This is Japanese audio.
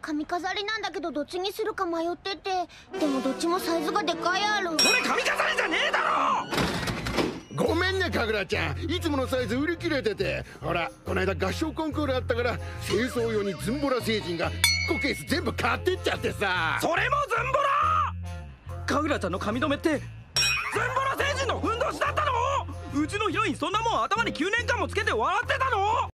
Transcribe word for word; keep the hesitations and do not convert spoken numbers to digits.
髪飾りなんだけどどっちにするか迷ってて、でもどっちもサイズがでかいやろ。 これ髪飾りじゃねえだろ。 ごめんね神楽ちゃん、いつものサイズ売り切れてて、ほらこの間合唱コンクールあったから清掃用にズンボラ星人がごケース全部買ってっちゃってさ。 それもズンボラ。神楽ちゃんの髪留めってズンボラ星人のふんどしだったの？うちのヒロインそんなもん頭にきゅうねんかんもつけて笑ってたの？